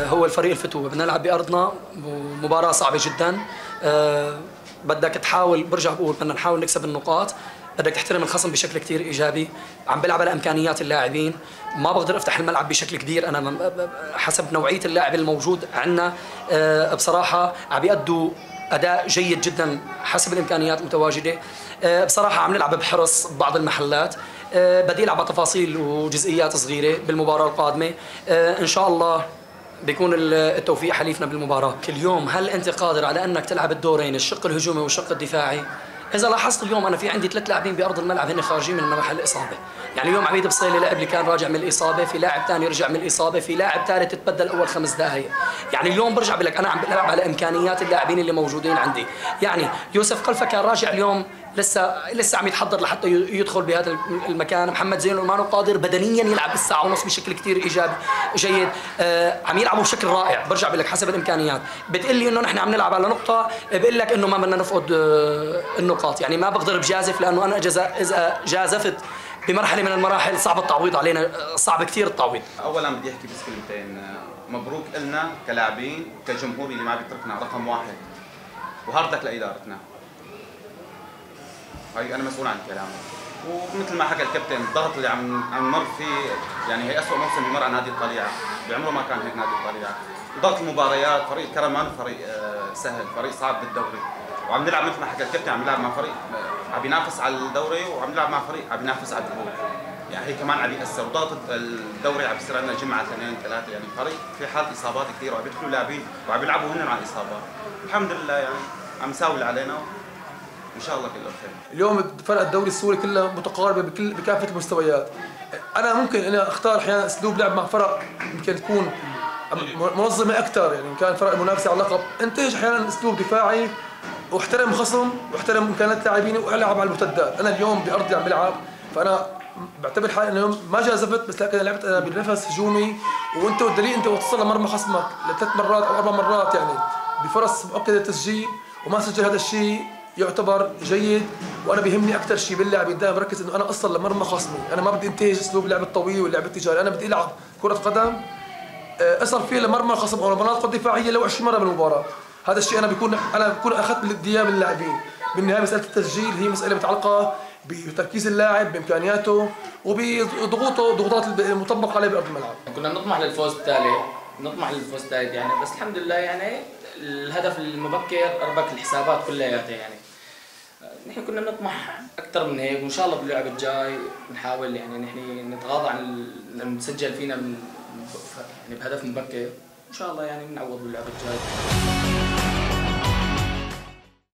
هو الفريق الفتوة. بدنا نلعب بأرضنا، مباراة صعبة جدا. بدك تحاول، برجع بقول بدنا نحاول نكسب النقاط. بدك تحترم الخصم بشكل كتير إيجابي. عم بلعب على إمكانيات اللاعبين، ما بقدر أفتح الملعب بشكل كبير. أنا حسب نوعية اللاعب الموجود عندنا بصراحة عم بيأدوا أداء جيد جدا حسب الإمكانيات المتواجدة. بصراحة عم نلعب بحرص ببعض المحلات. بدي ألعب على تفاصيل وجزئيات صغيرة بالمباراة القادمة. إن شاء الله بيكون التوفيق حليفنا بالمباراة. اليوم هل أنت قادر على أنك تلعب الدورين، الشق الهجومي والشق الدفاعي؟ إذا لاحظت اليوم أنا في عندي 3 لاعبين بأرض الملعب هن خارجين من مراحل الإصابة. يعني اليوم عبيد بصيلي لاعب اللي كان راجع من الإصابة، في لاعب ثاني رجع من الإصابة، في لاعب ثالث تبدل أول 5 دقائق. يعني اليوم برجع بقول لك أنا عم بلعب على إمكانيات اللاعبين اللي موجودين عندي. يعني يوسف قلفة كان راجع اليوم لسه عم يتحضر لحتى يدخل بهذا المكان. محمد زين ما قادر بدنيا يلعب بالساعة ونص بشكل كثير ايجابي جيد. عم يلعبوا بشكل رائع. برجع بقول لك حسب الامكانيات. بتقول لي انه نحن عم نلعب على نقطه، بقول لك انه ما بدنا نفقد النقاط. يعني ما بقدر بجازف، لانه انا اذا جازفت بمرحله من المراحل صعب التعويض علينا، صعب كثير التعويض. اولا بدي احكي بس كلمتين. مبروك لنا كلاعبين وكجمهور اللي ما بيتركنا، رقم 1 وهاردك لادارتنا. هاي انا مسؤول عن كلامه. ومثل ما حكى الكابتن الضغط اللي عم نمر فيه، يعني هي اسوء موسم بمر على نادي الطليعه، بعمره ما كان هيك نادي الطليعه. ضغط المباريات، فريق كرمان فريق سهل، فريق صعب بالدوري، وعم نلعب مثل ما حكى الكابتن، عم نلعب مع فريق عم بينافس على الدوري، وعم نلعب مع فريق عم بينافس على الهبوط. يعني هي كمان عم يأثر، وضغط الدوري عم بيصير عندنا جمعه 2 3، يعني فريق في حال اصابات كثير، وعم بيدخلوا لاعبين وعم بيلعبوا هن مع الاصابات. الحمد لله يعني عم نساوي اللي علينا، ان شاء الله كله خير. اليوم فرق الدوري السوري كلها متقاربه بكافه المستويات. انا ممكن اختار احيانا اسلوب لعب مع فرق يمكن تكون منظمه اكثر، يعني ان كان فرق المنافسه على اللقب انتج احيانا اسلوب دفاعي واحترم خصم واحترم امكانيات لاعبيني والعب على المرتدات. انا اليوم بارضي عم بلعب، فانا بعتبر حالي انه اليوم ما جازفت، بس لكن لعبت انا بنفس هجومي. وانت والدليل انت وتصل لمرمى خصمك ل3 مرات او 4 مرات، يعني بفرص مؤكده للتسجيل وما سجل، هذا الشيء يعتبر جيد. وانا بيهمني اكثر شيء باللعب دائما بركز انه انا اصل لمرمى خصمي. انا ما بدي انتهج اسلوب اللعب الطويل واللعب التجاري، انا بدي العب كره قدم اصل فيه لمرمى الخصم او المناطق الدفاعيه لو 20 مره بالمباراه. هذا الشيء انا بكون اخذت الدياب من اللاعبين. بالنهايه مساله التسجيل هي مساله متعلقه بتركيز اللاعب، بامكانياته ضغوطات المطبقه عليه بارض الملعب. كنا نطمح للفوز الثالث، يعني، بس الحمد لله يعني الهدف المبكر اربك الحسابات كلياتها. يعني نحن كنا نطمح اكثر من هيك، وان شاء الله باللعب الجاي نحاول يعني نحن نتغاضى عن نسجل فينا يعني بهدف مبكر. ان شاء الله يعني بنعوض باللعب الجاي.